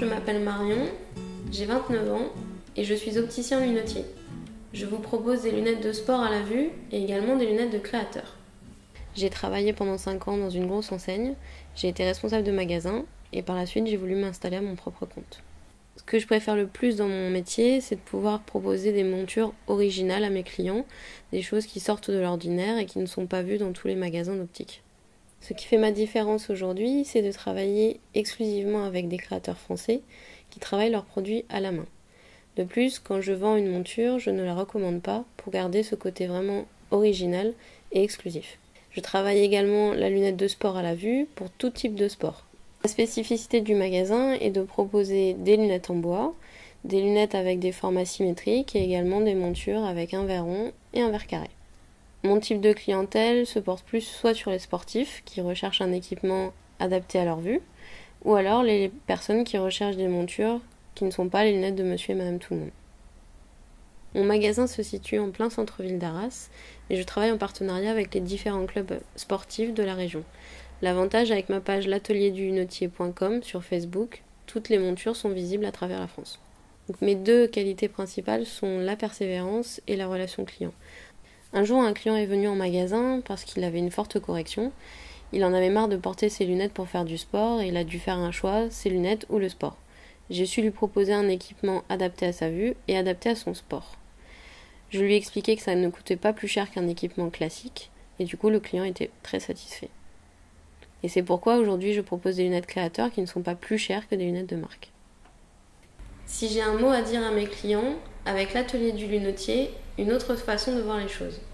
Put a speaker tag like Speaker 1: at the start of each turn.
Speaker 1: je m'appelle Marion, j'ai 29 ans et je suis opticien lunetier. Je vous propose des lunettes de sport à la vue et également des lunettes de créateur. J'ai travaillé pendant 5 ans dans une grosse enseigne, j'ai été responsable de magasin et par la suite j'ai voulu m'installer à mon propre compte. Ce que je préfère le plus dans mon métier, c'est de pouvoir proposer des montures originales à mes clients, des choses qui sortent de l'ordinaire et qui ne sont pas vues dans tous les magasins d'optique. Ce qui fait ma différence aujourd'hui, c'est de travailler exclusivement avec des créateurs français qui travaillent leurs produits à la main. De plus, quand je vends une monture, je ne la recommande pas pour garder ce côté vraiment original et exclusif. Je travaille également la lunette de sport à la vue pour tout type de sport. La spécificité du magasin est de proposer des lunettes en bois, des lunettes avec des formats symétriques et également des montures avec un verre rond et un verre carré. Mon type de clientèle se porte plus soit sur les sportifs qui recherchent un équipement adapté à leur vue, ou alors les personnes qui recherchent des montures qui ne sont pas les lunettes de monsieur et madame tout le monde. Mon magasin se situe en plein centre-ville d'Arras et je travaille en partenariat avec les différents clubs sportifs de la région. L'avantage avec ma page l'atelierdunotier.com sur Facebook, toutes les montures sont visibles à travers la France. Donc, mes deux qualités principales sont la persévérance et la relation client. Un jour, un client est venu en magasin parce qu'il avait une forte correction. Il en avait marre de porter ses lunettes pour faire du sport et il a dû faire un choix, ses lunettes ou le sport. J'ai su lui proposer un équipement adapté à sa vue et adapté à son sport. Je lui ai expliqué que ça ne coûtait pas plus cher qu'un équipement classique et du coup le client était très satisfait. Et c'est pourquoi aujourd'hui je propose des lunettes créateurs qui ne sont pas plus chères que des lunettes de marque. Si j'ai un mot à dire à mes clients, avec l'atelier du lunetier, une autre façon de voir les choses.